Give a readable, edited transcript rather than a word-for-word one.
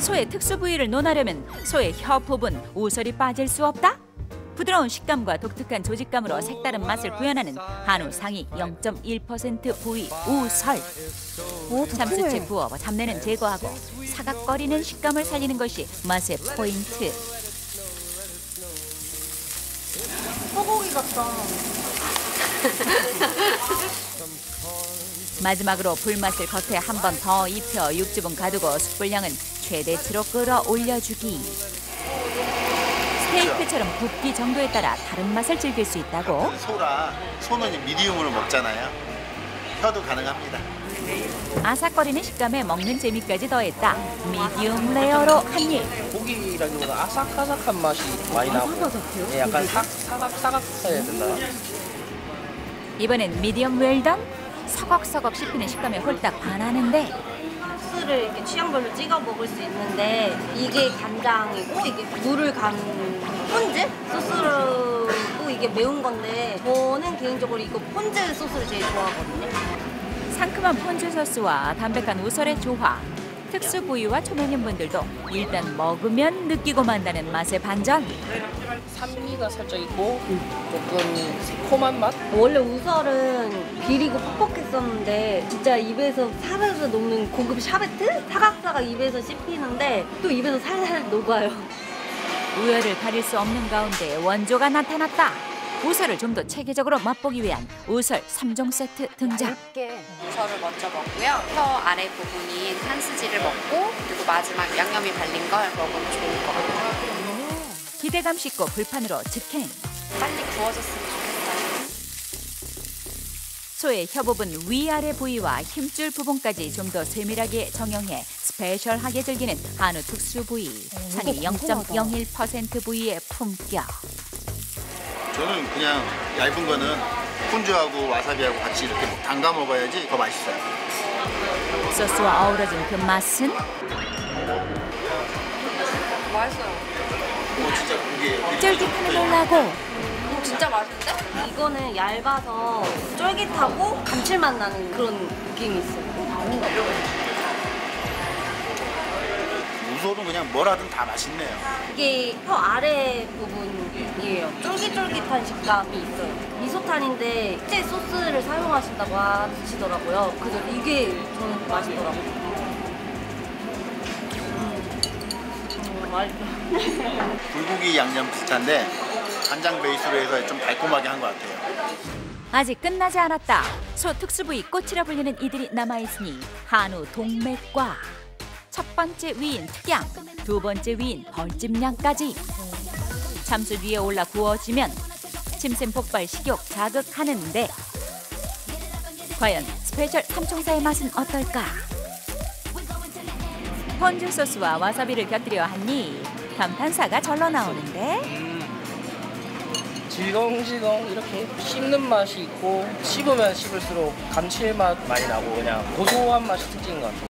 소의 특수 부위를 논하려면 소의 혀 부분 우설이 빠질 수 없다? 부드러운 식감과 독특한 조직감으로 색다른 맛을 구현하는 한우 상위 0.1% 부위 우설. 참숯에 구워 잡내는 제거하고 사각거리는 식감을 살리는 것이 맛의 포인트. 소고기 같다. 마지막으로 불맛을 겉에 한 번 더 입혀 육즙은 가두고 숯불향은 최대치로 끌어올려주기. 스테이크처럼 굽기 정도에 따라 다른 맛을 즐길 수 있다고. 소는 미디움으로 먹잖아요. 혀도 가능합니다. 아삭거리는 식감에 먹는 재미까지 더했다. 미디움 레어로 한 입. 고기라기보다 아삭아삭한 맛이 많이 나고. 아삭아삭해요? 예, 약간 사각 해야 된다. 이번엔 미디엄 웰던. 서걱서걱 씹히는 식감에 홀딱 반하는데 소스를 이렇게 취향별로 찍어 먹을 수 있는데 이게 간장이고 이게 물을 간 폰즈 소스로 이게 매운 건데 저는 개인적으로 이거 폰즈 소스를 제일 좋아하거든요. 상큼한 폰즈 소스와 담백한 우설의 조화. 특수 부위와 초면인분들도 일단 먹으면 느끼고 만다는 맛의 반전. 산미가 살짝 있고 조금 새콤한 맛? 원래 우설은 비리고 퍽퍽했었는데 진짜 입에서 사르르 녹는 고급 샤베트? 사각사각 입에서 씹히는데 또 입에서 살살 녹아요. 우열을 가릴 수 없는 가운데 원조가 나타났다. 우설을 좀 더 체계적으로 맛보기 위한 우설 3종 세트 등장. 우설을 먼저 먹고요. 혀 아래 부분인 산스지를 먹고 그리고 마지막 양념이 발린 걸 먹으면 좋을 것 같아요. 기대감 싣고 불판으로 직행. 빨리 구워졌으면 좋겠어요. 소의 혀 부분 위아래 부위와 힘줄 부분까지 좀 더 세밀하게 정형해 스페셜하게 즐기는 한우 특수 부위. 상위 0.01% 부위의 품격. 저는 그냥 얇은 거는 폰즈하고 와사비하고 같이 이렇게 담가 먹어야지 더 맛있어요. 소스와 어우러진 그 맛은? 맛있어요. 진짜 고기 쫄깃함을 놀라고 진짜 맛있는데? 이거는 얇아서 쫄깃하고 감칠맛 나는 그런 느낌이 있어요. 우설은 그냥 뭐라든 다 맛있네요. 이게 혀 아래 부분이에요. 쫄깃쫄깃한 식감이 있어요. 미소탄인데 특제 소스를 사용하신다고 하시더라고요. 그래서 이게 저는 맛있더라고요. 맛있다. 불고기 양념 비슷한데 간장 베이스로 해서 좀 달콤하게 한 것 같아요. 아직 끝나지 않았다. 소 특수 부위 꽃이라 불리는 이들이 남아있으니 한우 동맥과 첫 번째 위인 특양, 두 번째 위인 벌집냥까지. 참숯 위에 올라 구워지면 침샘 폭발 식욕 자극하는데 과연 스페셜 삼총사의 맛은 어떨까? 폰즈 소스와 와사비를 곁들여 하니 감탄사가 절로 나오는데 질겅질겅 이렇게 씹는 맛이 있고 씹으면 씹을수록 감칠맛 많이 나고 그냥 고소한 맛이 특징인 것 같아요.